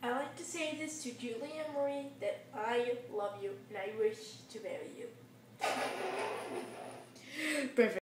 I like to say this to Julie and Marie that I love you and I wish to marry you. Perfect.